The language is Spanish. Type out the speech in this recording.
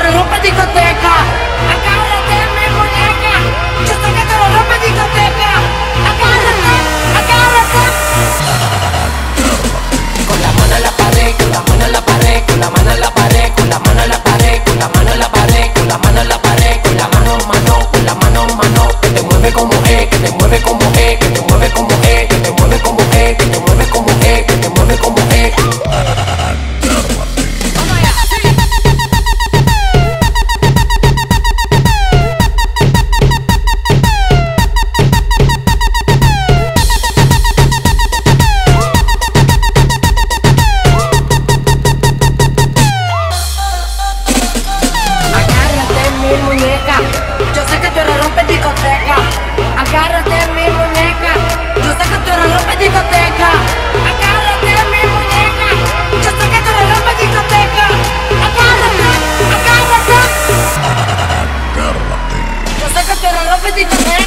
eres rompe discoteca. Agárrate mi muñeca. Yo sé que tú eres rompe discoteca. Agárrate, agárrate. Con la mano en la pared, con la mano en la pared, con la mano en la pared, con la mano en la pared, con la mano en la pared, con la mano en la pared, con la mano, mano, con la mano, mano. Que te mueve como que te mueve como que te mueve como que te mueve como que te mueve como que te mueve como agárrate mi muñeca. Yo sé que tú eres rompe discoteca. Agárrate mi muñeca. Yo sé que tú eres rompe discoteca. Agárrate mi muñeca. Yo sé que tú eres rompe discoteca. Agárrate, agárrate. Yo sé que tú eres rompe discoteca.